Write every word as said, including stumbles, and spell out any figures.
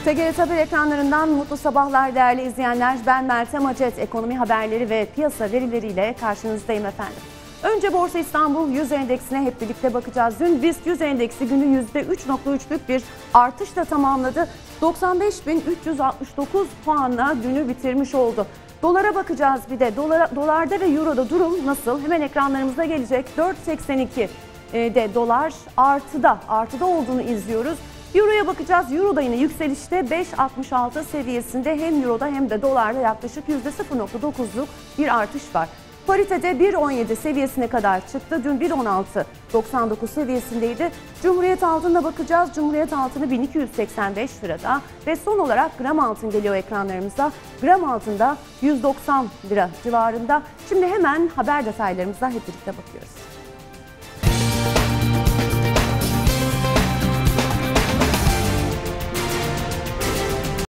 T G R T Haber ekranlarından mutlu sabahlar değerli izleyenler. Ben Meltem Acet. Ekonomi haberleri ve piyasa verileriyle karşınızdayım efendim. Önce Borsa İstanbul yüz endeksine hep birlikte bakacağız. Dün BIST yüz endeksi günü yüzde üç nokta üçlük bir artışla tamamladı. doksan beş bin üç yüz altmış dokuz puanla günü bitirmiş oldu. Dolara bakacağız bir de. Dolara, dolarda ve euroda durum nasıl? Hemen ekranlarımıza gelecek. dört seksen iki de dolar artıda, artıda olduğunu izliyoruz. Euro'ya bakacağız. Euro da yine yükselişte beş altmış altı seviyesinde hem Euro'da hem de dolarda yaklaşık yüzde sıfır nokta dokuzluk bir artış var. Paritede bir on yedi seviyesine kadar çıktı. Dün bir on altı doksan dokuz seviyesindeydi. Cumhuriyet altınına bakacağız. Cumhuriyet altını bin iki yüz seksen beş lirada ve son olarak gram altın geliyor ekranlarımıza. Gram altında yüz doksan lira civarında. Şimdi hemen haber detaylarımıza hep birlikte bakıyoruz.